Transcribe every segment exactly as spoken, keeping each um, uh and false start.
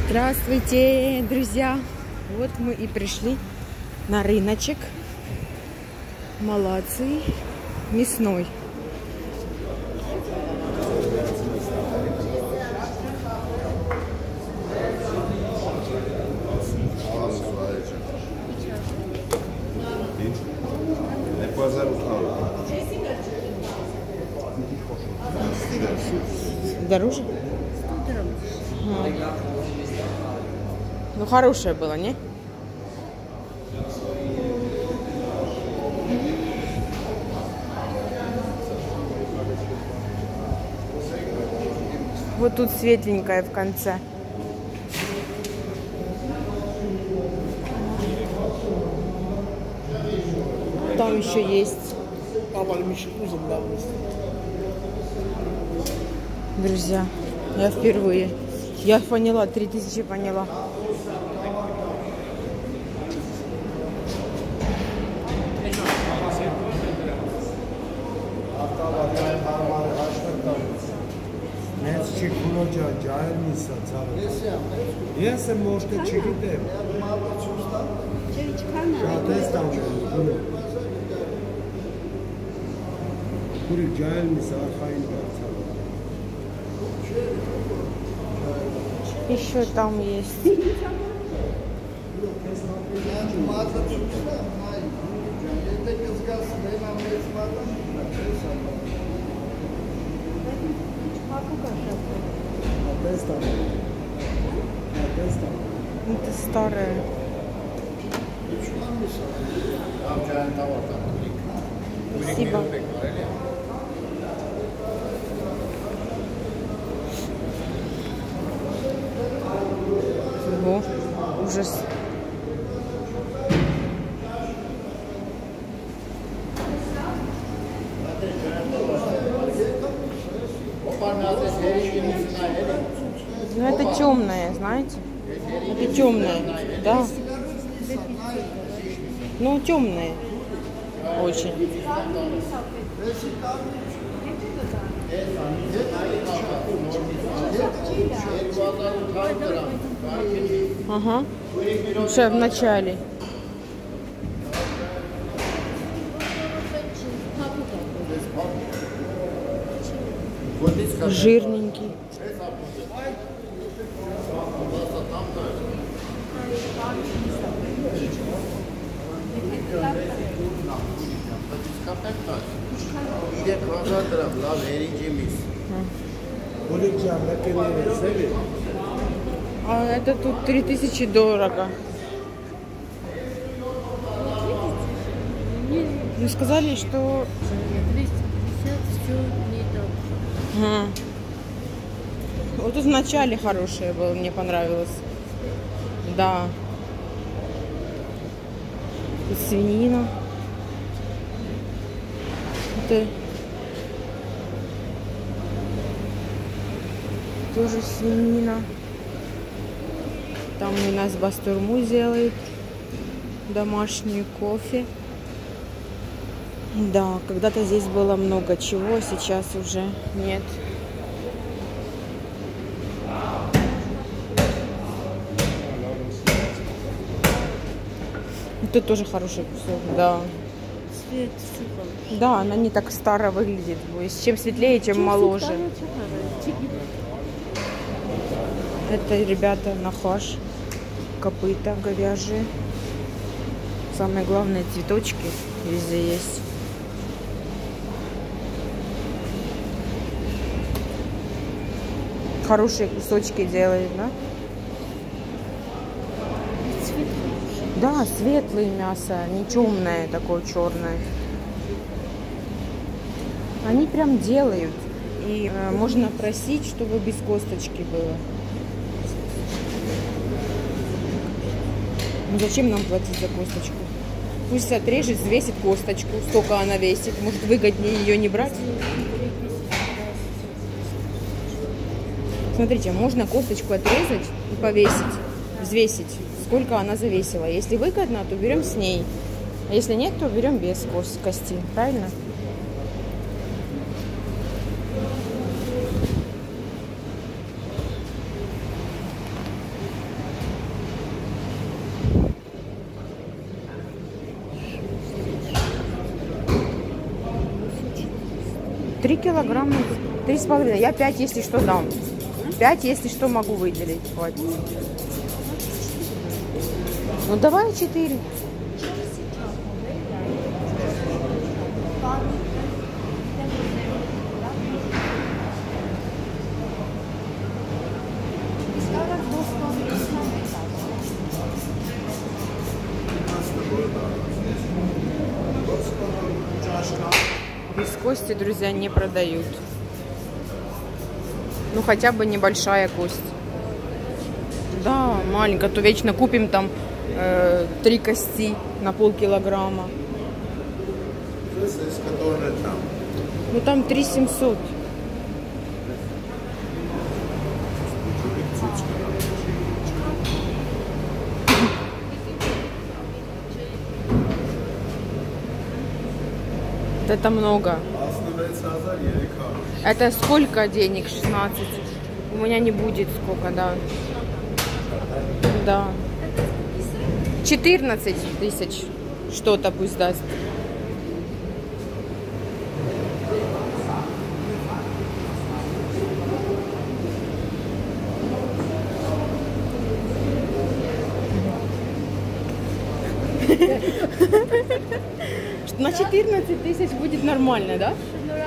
Здравствуйте, друзья! Вот мы и пришли на рыночек Молодцы мясной. Дороже? А. Ну, хорошее было, не? Вот тут светленькое в конце. Там еще есть. Друзья, я впервые. Я поняла, три тысячи поняла. Еще там есть. Это старое. Спасибо. Ого, ужас. Ну это темное, знаете? Это темное, да. Ну темное. Очень. Ага. Уже в начале. Жирненький. А это тут три тысячи дорого. Ну сказали, что двести пятьдесят все не так. Ага. Вот тут в начале хорошее было, мне понравилось. Да. Тут свинина. Это тоже свинина. Там у нас бастурму делает. Домашний кофе. Да, когда-то здесь было много чего, сейчас уже нет. Это тоже хороший кусок, да. Цвет супер. Да, она не так старо выглядит. Чем светлее, чем моложе. Это, ребята, нахаш. Копыта говяжьи. Самое главное, цветочки везде есть. Хорошие кусочки делает, да? Да, светлое мясо, не темное, такое черное. Они прям делают. И э, можно просить, чтобы без косточки было. Ну зачем нам платить за косточку? Пусть отрежет, взвесит косточку, сколько она весит. Может, выгоднее ее не брать? Смотрите, можно косточку отрезать и повесить, взвесить, сколько она завесила. Если выгодно, то берем с ней. А если нет, то берем без кости. Правильно? Три килограмма, три с половиной. Я пять, если что, дам. Пять, если что, могу выделить. Хватит. Ну давай четыре. Без кости, друзья, не продают. Ну, хотя бы небольшая кость. Да, маленькая. То вечно купим там э, три кости на полкилограмма. Ну, там три семьсот. Это много. Это сколько денег? шестнадцать. У меня не будет сколько, да. Да. четырнадцать тысяч. Что-то пусть даст. На четырнадцать тысяч будет нормально, да?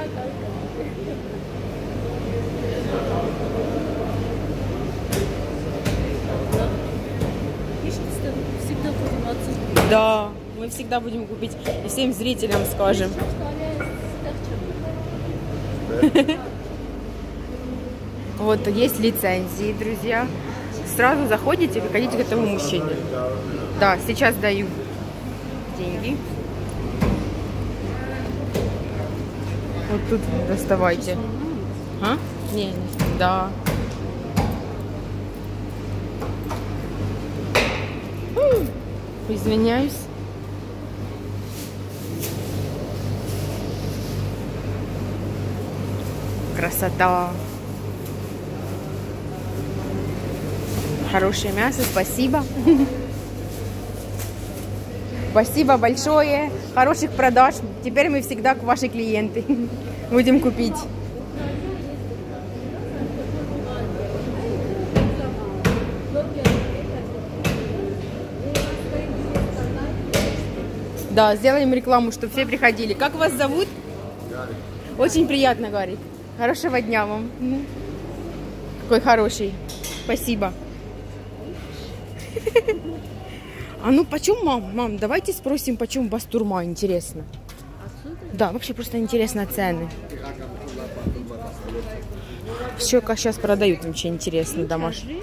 Всегда будем отсутствовать. Да, мы всегда будем купить и всем зрителям скажем. Вот есть лицензии, друзья. Сразу заходите, приходите к этому мужчине. Да, сейчас даю деньги. Вот тут доставайте. А? Не, не, да. Извиняюсь. Красота. Хорошее мясо, спасибо. Спасибо большое. Хороших продаж. Теперь мы всегда к вашей клиенты будем купить. Да, сделаем рекламу, чтобы все приходили. Как вас зовут? Гарик. Очень приятно, Гарик. Хорошего дня вам. Какой хороший. Спасибо. А ну почем, мам? Мам, давайте спросим, почем бастурма, интересно. Отсюда? Да, вообще просто интересно цены. Все, как сейчас продают, вообще интересно, домашние.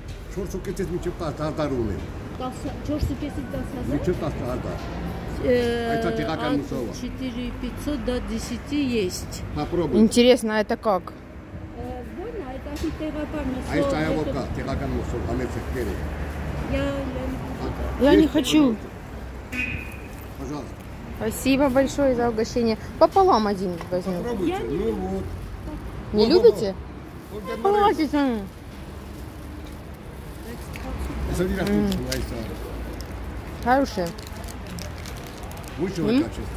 четыре пятьсот до десяти есть. Попробуй. Интересно, а это как? А есть айвока, тиракан мусор, амецек перец. Я Я не хочу. Пожалуйста. Спасибо большое за угощение. Пополам один возьму. Попробуйте. Ну вот. Не любите? Вот это смотри. Хватит. м. Смотри, как лучше, Айса. Хорошие. Высшего М? качества.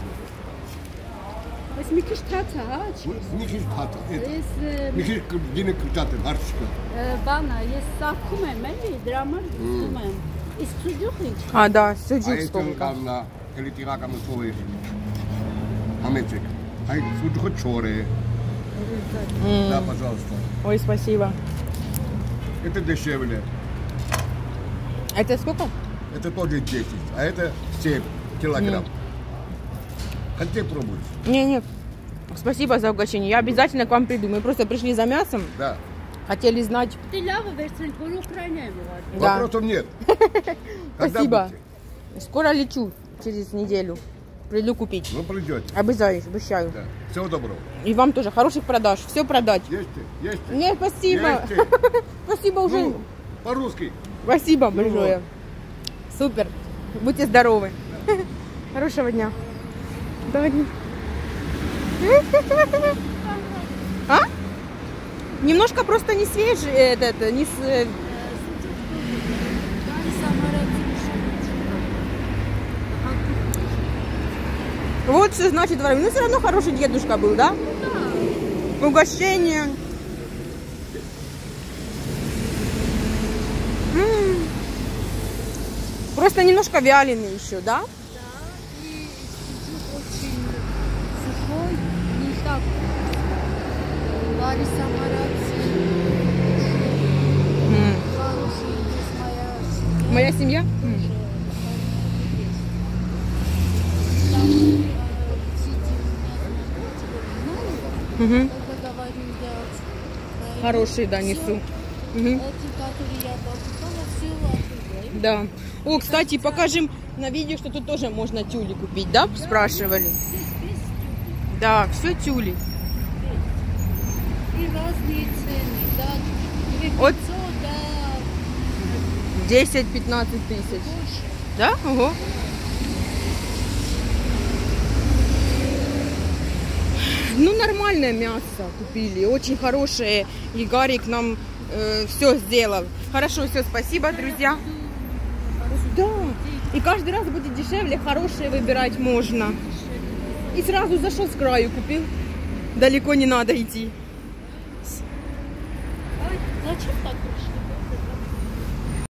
Es mi kish tata aç. Нихиш хата. Es Нихиш гине крутаты, гарчика. bana yes sakum եմ էլի դրա համար զգում եմ։ Իսկ սուջուխ ինչ։ А, да, А суджук это сколько. говна, или тиракан мусор. Амецек. Ай, суджуха чоре. М. Да, пожалуйста. Ой, спасибо. Это дешевле. Это сколько? Это тоже десять, а это семь килограмм. Хотите пробовать? Не, не. Спасибо за угощение. Я обязательно к вам приду. Мы просто пришли за мясом. Да. Хотели знать. Դե լավը վերցրենք, որ Ուկրաինա եմ ուղարկել։ Да. Вопросов нет. Когда Спасибо. будете? Скоро лечу. Через неделю. Приду купить. Ну, придете. Обязательно, обещаю. Да. Всего доброго. И вам тоже хороших продаж. Все продать. Есть? Есть? Нет, спасибо. Есть? Спасибо уже. Ну, по-русски. Спасибо большое. Супер. Будьте здоровы. Хорошего дня. Давай. А? Немножко просто не свежий, этот, не с... Вот что значит дворовый. Ну, все равно хороший дедушка был, да? Угощение. М-м. Просто немножко вяленый еще, да? Да, и очень сухой, не так. Лариса Марадзе, М. хороший, есть моя семья. Моя семья? Тоже, М. там, э, дети у меня напротив много, Мгм. когда говорю, я Хорошие, да, несу. Мгм. эти, которые я покупала, все оттуда. Да. О, кстати, покажем на видео, что тут тоже можно тюли купить, да? Спрашивали. Здесь без тюля. Да, все тюли. И разные цены, да, две От- пятьсот до десять-пятнадцать тысяч. больше. Да? Ого. Ну, нормальное мясо купили, очень хорошее. И Гарик нам все сделал. Хорошо, все, спасибо, друзья. Да, и каждый раз будет дешевле, хорошее выбирать можно. И сразу зашел с краю, купил. Далеко не надо идти. Ой, зачем так?